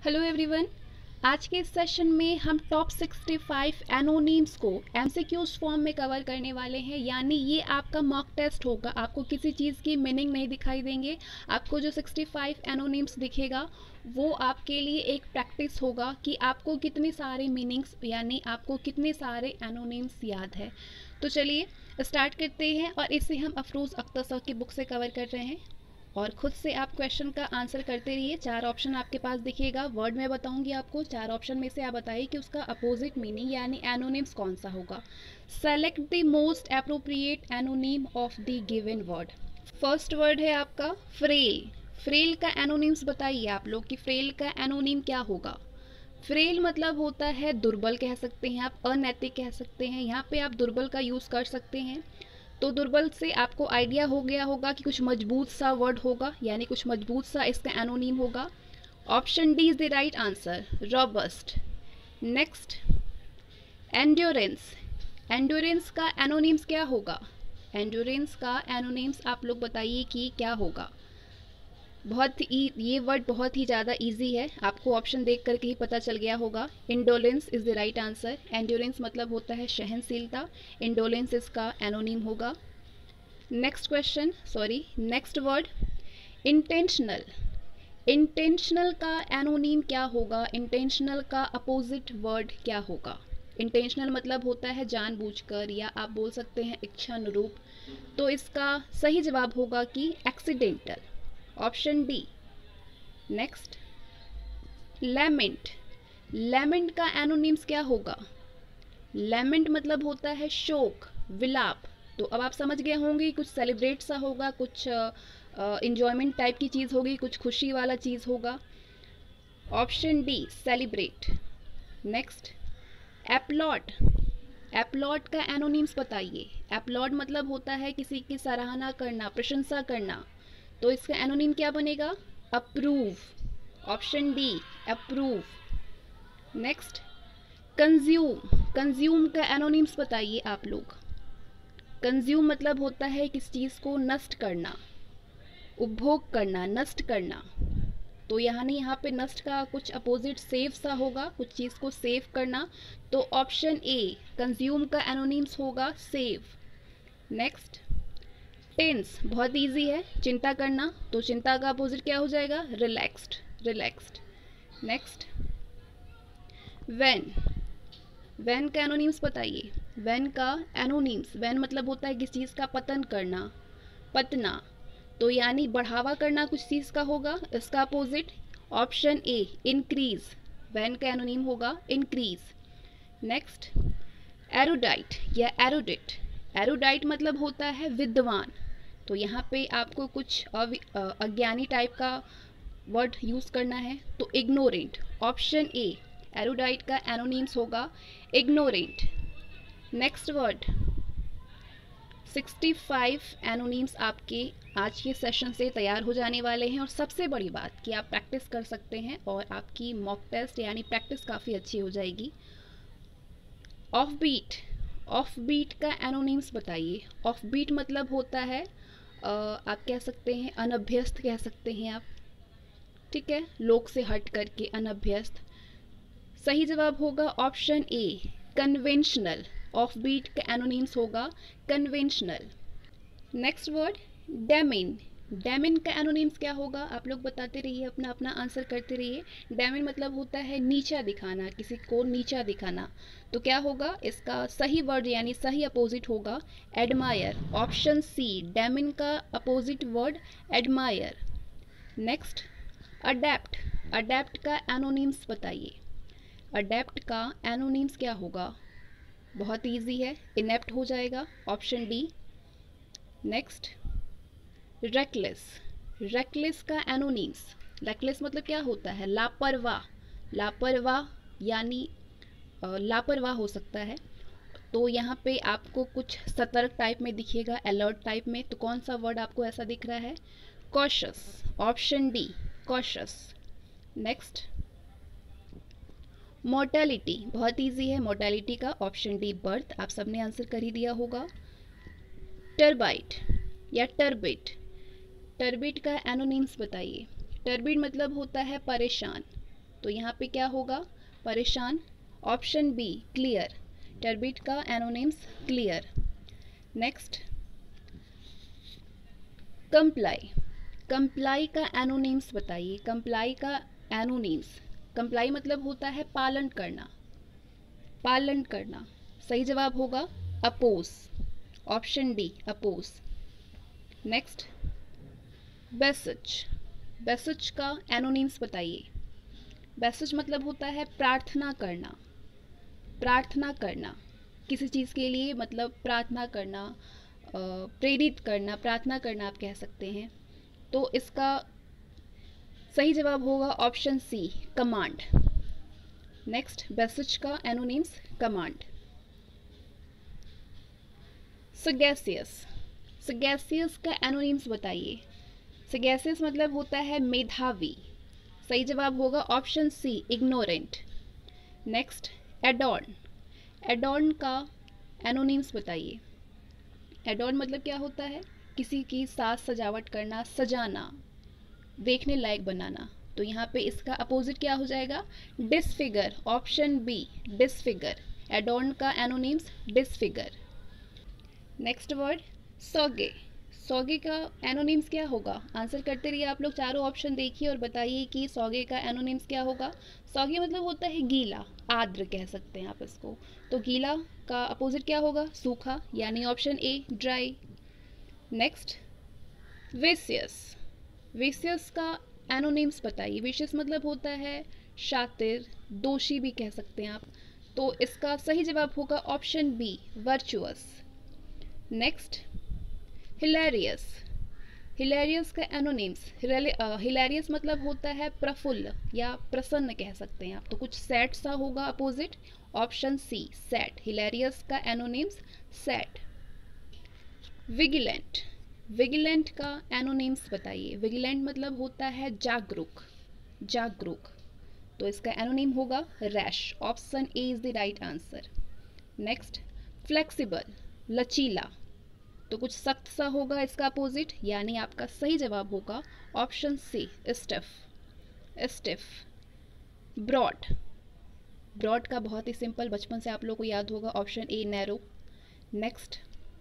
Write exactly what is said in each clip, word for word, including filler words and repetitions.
Hello everyone. आज के इस सेशन में हम टॉप सिक्सटी फाइव एनोनिम्स को एमसीक्यूज फॉर्म में कवर करने वाले हैं। यानी ये आपका मॉक टेस्ट होगा। आपको किसी चीज़ की मीनिंग नहीं दिखाई देंगे। आपको जो सिक्सटी फाइव एनोनिम्स दिखेगा वो आपके लिए एक प्रैक्टिस होगा कि आपको कितने सारे मीनिंग्स यानी आपको कितने सारे एनोनिम्स याद है। तो चलिए स्टार्ट करते हैं और इसे हम अफरोज़ अख्तर साहब की बुक से कवर कर रहे हैं और खुद से आप क्वेश्चन का आंसर करते रहिए। चार ऑप्शन आपके पास दिखेगा, वर्ड में बताऊंगी आपको। चार ऑप्शन में से आप बताइए कि उसका अपोजिट मीनिंग यानी एनोनिम्स कौन सा होगा। सेलेक्ट द मोस्ट अप्रोप्रिएट एनोनिम of the given word. First word है आपका फ्रेल। फ्रेल का एनोनिम्स बताइए आप लोग कि फ्रेल का एनोनिम क्या होगा। फ्रेल मतलब होता है दुर्बल, कह सकते हैं आप, अनैतिक कह सकते हैं। यहाँ पे आप दुर्बल का यूज़ कर सकते हैं। तो दुर्बल से आपको आइडिया हो गया होगा कि कुछ मजबूत सा वर्ड होगा, यानी कुछ मजबूत सा इसका एनोनिम होगा। Option D is the right answer, robust. Next, endurance. Endurance का एनोनिम्स क्या होगा। एंड्योरेंस का एनोनिम्स आप लोग बताइए कि क्या होगा। बहुत ही ये वर्ड बहुत ही ज़्यादा इजी है, आपको ऑप्शन देख करके ही पता चल गया होगा। Indolence is the right answer. Endurance मतलब होता है सहनशीलता, इंडोलेंस इसका एनोनिम होगा। Next question, sorry next word, intentional. Intentional का एनोनिम क्या होगा। इंटेंशनल का अपोजिट वर्ड क्या होगा। इंटेंशनल मतलब होता है जानबूझकर, या आप बोल सकते हैं इच्छानुरूप। तो इसका सही जवाब होगा कि accidental, option D. Next, lament. Lament का एनोनिम्स क्या होगा। लैमेंट मतलब होता है शोक, विलाप। तो अब आप समझ गए होंगे कुछ सेलिब्रेट सा होगा, कुछ इंजॉयमेंट टाइप की चीज़ होगी, कुछ खुशी वाला चीज़ होगा। Option D, celebrate. Next, applaud. Applaud का एनोनिम्स बताइए। एप्लॉड मतलब होता है किसी की सराहना करना, प्रशंसा करना। तो इसका एनोनिम क्या बनेगा, approve. Option D, approve. Next, consume. Consume का एनोनिम्स बताइए आप लोग। कंज्यूम मतलब होता है किस चीज़ को नष्ट करना, उपभोग करना, नष्ट करना। तो यहाँ नहीं, यहाँ पे नष्ट का कुछ अपोजिट सेव सा होगा, कुछ चीज़ को सेव करना। तो ऑप्शन ए, कंज्यूम का एनोनिम्स होगा सेव। नेक्स्ट, टेंस बहुत इजी है, चिंता करना। तो चिंता का अपोजिट क्या हो जाएगा, relaxed, relaxed. Next, wane. Wane का एनोनिम्स बताइए। व्हेन का एनोनिम्स, व्हेन मतलब होता है किस चीज़ का पतन करना, पतना। तो यानी बढ़ावा करना कुछ चीज़ का होगा, इसका opposite option A, increase. Wane का एनोनिम होगा इंक्रीज। नेक्स्ट, एरोडाइट या एरोडिट। एरोडाइट मतलब होता है विद्वान। तो यहाँ पे आपको कुछ अज्ञानी टाइप का वर्ड यूज़ करना है। तो इग्नोरेंट, ऑप्शन ए, एरोडाइट का एनोनिम्स होगा ignorant. Next word, sixty five antonyms आपके आज के सेशन से तैयार हो जाने वाले हैं। और सबसे बड़ी बात कि आप प्रैक्टिस कर सकते हैं और आपकी मॉक टेस्ट यानी प्रैक्टिस काफ़ी अच्छी हो जाएगी। Offbeat. ऑफ बीट का एनोनिम्स बताइए। ऑफ बीट मतलब होता है आ, आप कह सकते हैं अनभ्यस्त, कह सकते हैं आप, ठीक है, लोक से हट करके, अनभ्यस्त। सही जवाब होगा option A, conventional. Offbeat का एनोनिम्स होगा conventional. Next word, demean. Demean का एनोनिम्स क्या होगा, आप लोग बताते रहिए, अपना अपना आंसर करते रहिए। डेमिन मतलब होता है नीचा दिखाना, किसी को नीचा दिखाना। तो क्या होगा, इसका सही वर्ड यानी सही अपोजिट होगा एडमायर। ऑप्शन सी, डेमिन का opposite word admire. Next, adept. Adept का एनोनिम्स बताइए। अडेप्ट का एनोनिम्स क्या होगा, बहुत इजी है, इनेप्ट हो जाएगा, option D. Next, reckless. Reckless का एनोनिम्स, रेकलेस मतलब क्या होता है, लापरवाह। लापरवाह यानी लापरवाह हो सकता है। तो यहाँ पे आपको कुछ सतर्क टाइप में दिखेगा, अलर्ट टाइप में। तो कौन सा वर्ड आपको ऐसा दिख रहा है, cautious. Option D, cautious. Next, mortality बहुत इजी है, मोर्टेलिटी का ऑप्शन डी, बर्थ। आप सबने आंसर कर ही दिया होगा। टर्बाइट या टर्बिट। टर्बिट का एनोनिम्स बताइए। टर्बिट मतलब होता है परेशान। तो यहाँ पे क्या होगा, परेशान। ऑप्शन बी क्लियर, टर्बिड का antonyms clear. Next comply, comply का एनोनिम्स बताइए। कंप्लाई का एनोनिम्स, कंप्लाई मतलब होता है पालन करना, पालन करना। सही जवाब होगा oppose, option D oppose. Next beseech, beseech का एनोनिम्स बताइए। बेसज मतलब होता है प्रार्थना करना, प्रार्थना करना किसी चीज़ के लिए, मतलब प्रार्थना करना, प्रेरित करना, प्रार्थना करना आप कह सकते हैं। तो इसका सही जवाब होगा option C command. Next beseech का एनोनिम्स कमांड। सगैसियस, सगैसियस का एनोनिम्स बताइए। सगैसियस मतलब होता है मेधावी। सही जवाब होगा option C ignorant. Next adorn, adorn का एनोनिम्स बताइए। एडॉर्न मतलब क्या होता है, किसी की साज सजावट करना, सजाना, देखने लायक बनाना। तो यहाँ पे इसका अपोजिट क्या हो जाएगा, disfigure, option B disfigure. Adorn का antonyms disfigure. Next word soggy, soggy का एनोनिम्स क्या होगा। आंसर करते रहिए आप लोग, चारों ऑप्शन देखिए और बताइए कि सौगे का एनोनिम्स क्या होगा। सौगे मतलब होता है गीला, आर्द्र कह सकते हैं आप इसको। तो गीला का अपोजिट क्या होगा, सूखा, यानी option A dry. Next vicious, vicious का एनोनिम्स बताइए। विशियस मतलब होता है शातिर, दोषी भी कह सकते हैं आप। तो इसका सही जवाब होगा option B virtuous. Next hilarious, hilarious का एनोनिम्स, हिलेरियस मतलब होता है प्रफुल्ल या प्रसन्न कह सकते हैं आप। तो कुछ सैड सा होगा opposite, option C sad. Hilarious का एनोनिम्स सैड। विजिलेंट, विजिलेंट का एनोनिम्स बताइए। विजिलेंट मतलब होता है जागरूक, जागरूक। तो इसका एनोनिम होगा rash, option A is the right answer. Next flexible, लचीला। तो कुछ सख्त सा होगा इसका अपोजिट, यानी आपका सही जवाब होगा option C stiff, stiff. Broad, broad का बहुत ही सिंपल, बचपन से आप लोग को याद होगा, option A narrow. Next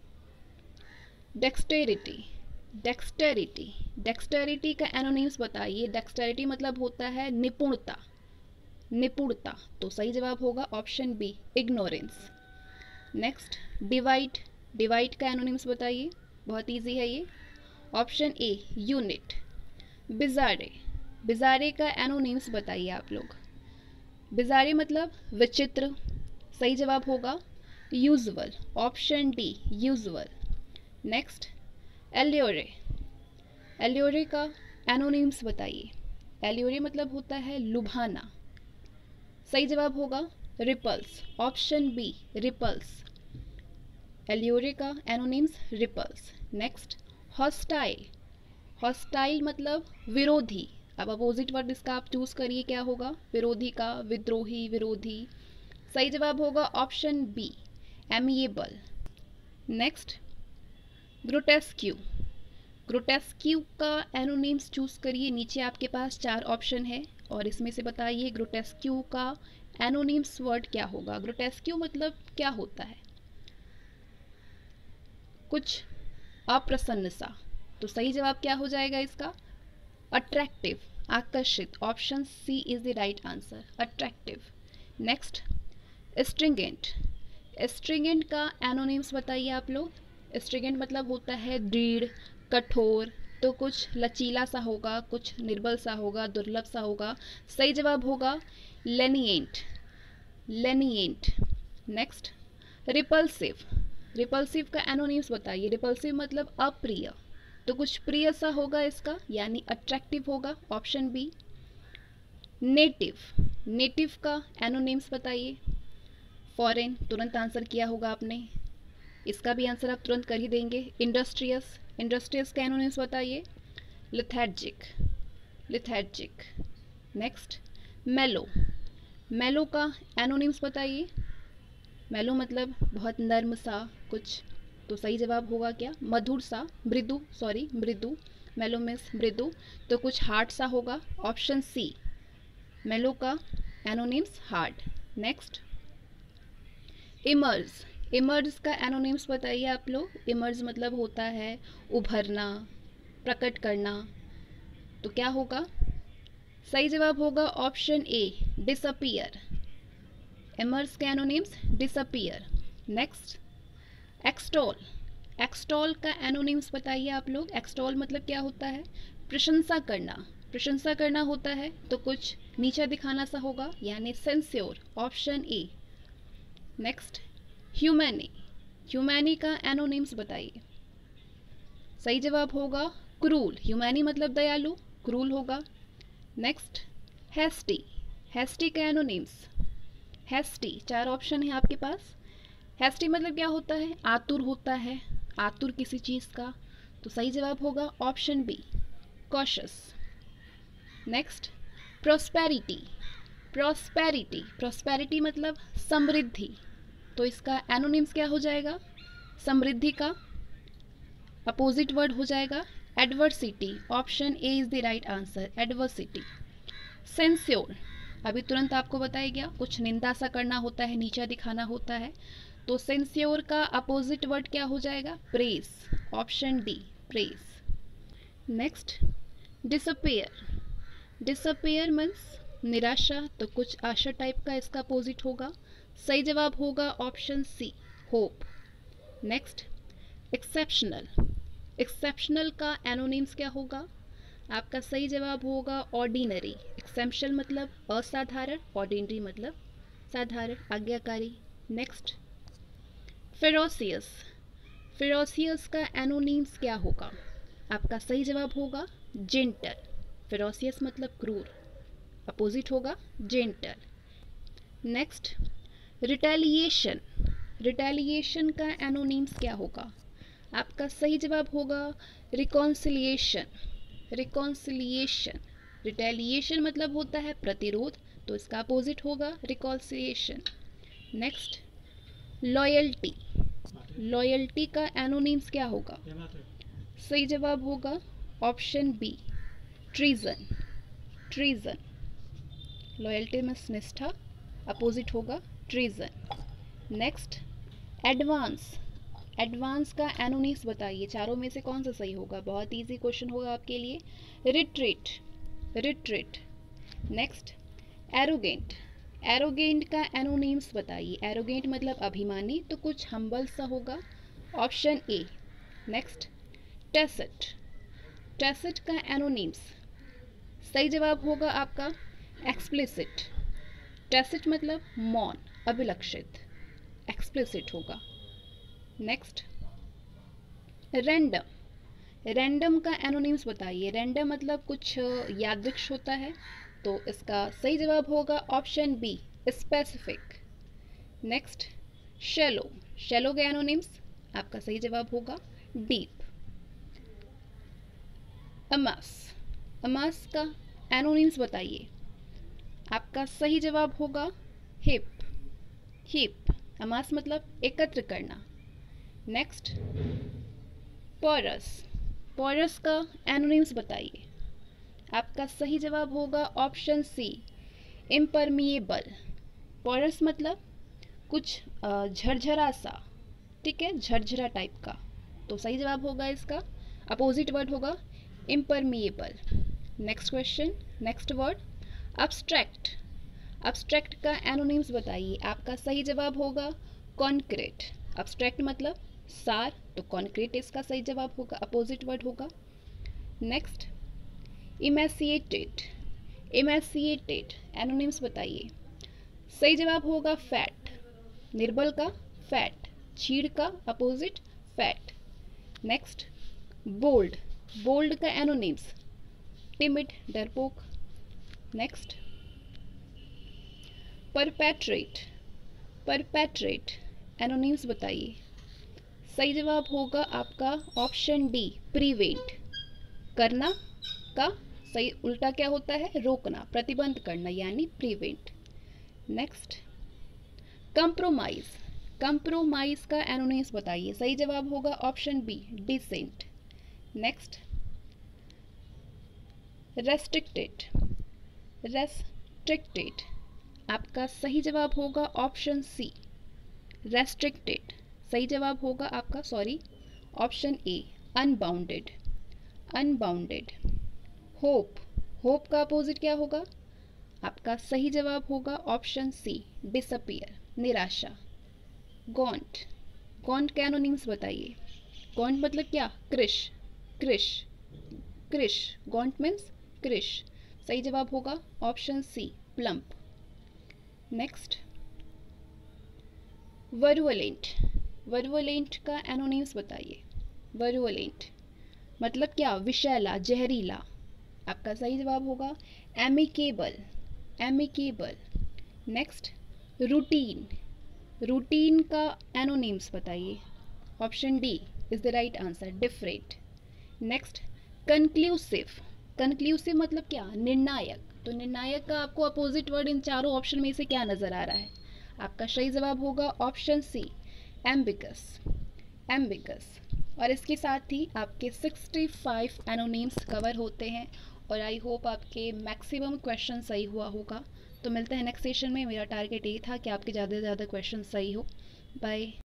dexterity, dexterity, dexterity का एनोनिम्स बताइए। डेक्सटेरिटी मतलब होता है निपुणता, निपुणता। तो सही जवाब होगा option B ignorance. Next divide, divide का एनोनिम्स बताइए। बहुत इजी है ये, ऑप्शन ए यूनिट। बिजारे, बिजारे का एनोनिम्स बताइए आप लोग। बिजारे मतलब विचित्र। सही जवाब होगा usual, option D usual. Next allure, allure का एनोनिम्स बताइए। एल्योरे मतलब होता है लुभाना। सही जवाब होगा repulse, option B repulse. Allure का antonyms repulse. Next hostile, hostile मतलब विरोधी। अब अपोजिट वर्ड इसका आप चूज करिए, क्या होगा, विरोधी का, विद्रोही, विरोधी। सही जवाब होगा option B amiable. Next grotesque, grotesque का एनोनिम्स चूज करिए। नीचे आपके पास चार ऑप्शन है और इसमें से बताइए ग्रोटेस्क्यू का एनोनिम्स वर्ड क्या होगा। ग्रोटेस्क्यू मतलब क्या होता है, कुछ अप्रसन्न सा। तो सही जवाब क्या हो जाएगा इसका, अट्रैक्टिव, आकर्षित। Option C is the right answer, attractive. Next stringent, stringent का एनोनिम्स बताइए आप लोग। स्ट्रिंगेंट मतलब होता है दृढ़, कठोर। तो कुछ लचीला सा होगा, कुछ निर्बल सा होगा, दुर्लभ सा होगा। सही जवाब होगा lenient, lenient. Next repulsive, repulsive का एनोनिम्स बताइए। रिपल्सिव मतलब अप्रिय। तो कुछ प्रिय सा होगा इसका, यानी अट्रैक्टिव होगा, ऑप्शन बी। नेटिव, नेटिव का एनोनिम्स बताइए। फॉरेन, तुरंत आंसर किया होगा आपने, इसका भी आंसर आप तुरंत कर ही देंगे। इंडस्ट्रियस, इंडस्ट्रियस का एनोनिम्स बताइए। लिथर्जिक, लिथर्जिक। नेक्स्ट मेलो, मेलो का एनोनिम्स बताइए। मेलो मतलब बहुत नर्म सा कुछ। तो सही जवाब होगा क्या, मधुर सा, मृदु, सॉरी मृदु। मेलो मीन्स मृदु। तो कुछ हार्ड सा होगा, ऑप्शन सी मेलो का antonyms hard. Next, emerge. Emerge का एनोनिम्स बताइए आप लोग। इमर्ज मतलब होता है उभरना, प्रकट करना। तो क्या होगा? सही जवाब होगा ऑप्शन ए, डिसअपियर। इमर्ज के antonyms disappear. Next, extol. Extol का एनोनिम्स बताइए आप लोग। एक्सटॉल मतलब क्या होता है? प्रशंसा करना। प्रशंसा करना होता है तो कुछ नीचा दिखाना सा होगा, यानी censure, option A. Next, humanely. Humanely का एनोनिम्स बताइए। सही जवाब होगा क्रूल। ह्यूमैनी मतलब दयालु, क्रूल होगा। Next, hasty. हैस्टी का एनोनिम्स, हैस्टी। चार ऑप्शन है आपके पास। हैस्टी मतलब क्या होता है? आतुर होता है, आतुर किसी चीज़ का। तो सही जवाब होगा option B, cautious. Next, prosperity. Prosperity prosperity मतलब समृद्धि। तो इसका एनोनिम्स क्या हो जाएगा? समृद्धि का अपोजिट वर्ड हो जाएगा adversity. Option A is the right answer, adversity. Censure, अभी तुरंत आपको बताया गया, कुछ निंदा सा करना होता है, नीचा दिखाना होता है। तो सेंस्योर का अपोजिट वर्ड क्या हो जाएगा? Praise. Option D, praise. Next, despair. Despair means निराशा, तो कुछ आशा टाइप का इसका अपोजिट होगा। सही जवाब होगा option C, hope. Next, exceptional. Exceptional का एनोनिम्स क्या होगा? आपका सही जवाब होगा ऑर्डिनरी। एक्सेप्शनल मतलब असाधारण, ऑर्डिनरी मतलब साधारण, आज्ञाकारी। Next, ferocious. फेरोसियस का एनोनिम्स क्या होगा? आपका सही जवाब होगा जेंटल। फेरोसियस मतलब क्रूर, अपोजिट होगा जेंटल। Next, retaliation. रिटेलिएशन का एनोनिम्स क्या होगा? आपका सही जवाब होगा रिकॉन्सिलिएशन। रिकॉन्सिलिएशन। रिटेलिएशन मतलब होता है प्रतिरोध, तो इसका अपोजिट होगा रिकॉन्सिलिएशन। Next, loyalty. लॉयल्टी का एनोनिम्स क्या होगा? सही जवाब होगा option B, treason. Treason. Loyalty में निष्ठा, अपोजिट होगा ट्रीजन। Next, advance. एडवांस का एनोनिम्स बताइए, चारों में से कौन सा सही होगा? बहुत इजी क्वेश्चन होगा आपके लिए। Retreat. Retreat. Next, arrogant. Arrogant का एनोनिम्स बताइए। एरोगेंट मतलब अभिमानी, तो कुछ हम्बल सा होगा, option A. Next, tacit. Tacit का एनोनिम्स, सही जवाब होगा आपका एक्सप्लिसिट। टैसिट मतलब मौन, अभिलक्षित, एक्सप्लिसिट होगा। Next, random. रैंडम का एनोनिम्स बताइए। रैंडम मतलब कुछ यादृक्ष होता है, तो इसका सही जवाब होगा option B, specific. Next, shallow. Shallow के एनोनिम्स, आपका सही जवाब होगा डीप। अमास। अमास का एनोनिम्स बताइए। आपका सही जवाब होगा हिप। हिप। अमास मतलब एकत्र करना। Next, porous. पोरस का एनोनिम्स बताइए। आपका सही जवाब होगा ऑप्शन सी, इम्परमिएबल। पोरस मतलब कुछ झरझरा सा, ठीक है, झरझरा टाइप का। तो सही जवाब होगा इसका अपोजिट वर्ड होगा impermeable. Next question, next word, abstract. Abstract का एनोनिम्स बताइए। आपका सही जवाब होगा कॉन्क्रीट। अब्स्ट्रैक्ट मतलब सार, तो कॉन्क्रीट इसका सही जवाब होगा, अपोजिट वर्ड होगा। Next, emaciated. इमेसिएटेड एनोनिम्स बताइए। सही जवाब होगा फैट। निर्बल का फैट, चीड़ का opposite fat. Next, bold. Bold का एनोनिम्स टिमिड, डरपोक। Next, perpetrate. परपेट्रेट एनोनिम्स बताइए। सही जवाब होगा आपका ऑप्शन डी, प्रिवेंट। करना का सही उल्टा क्या होता है? रोकना, प्रतिबंध करना, यानी प्रिवेंट। Next, compromise. कंप्रोमाइज का एनोनिम्स बताइए। सही जवाब होगा option B, dissent. Next, restricted. Restricted restricted, आपका सही जवाब होगा ऑप्शन सी, रेस्ट्रिक्टेड। सही जवाब होगा आपका, sorry, option A, unbounded, unbounded. Hope, hope का अपोजिट क्या होगा? आपका सही जवाब होगा ऑप्शन सी, डिसअपियर, निराशा। गॉन्ट, गॉन्ट के एनोनिम्स बताइए। गॉन्ट मतलब क्या? क्रिश, क्रिश, क्रिश। गॉन्ट मीन्स क्रिश। सही जवाब होगा option C, plump. Next, malevolent, malevolent का एनोनिम्स बताइए। वर्वोलेंट मतलब क्या? विषैला, जहरीला। आपका सही जवाब होगा amicable, amicable. Next, routine, routine का एनोनिम्स बताइए। Option D is the right answer, different. Next, conclusive, conclusive मतलब क्या? निर्णायक। तो निर्णायक का आपको अपोजिट वर्ड इन चारों ऑप्शन में से क्या नजर आ रहा है? आपका सही जवाब होगा ऑप्शन सी, एम्बिगस, एम्बिगस। और इसके साथ ही आपके पैंसठ एनोनिम्स कवर होते हैं और आई होप आपके मैक्सिमम क्वेश्चन सही हुआ होगा। तो मिलते हैं नेक्स्ट सेशन में। मेरा टारगेट ये था कि आपके ज़्यादा से ज़्यादा क्वेश्चन सही हो। बाय।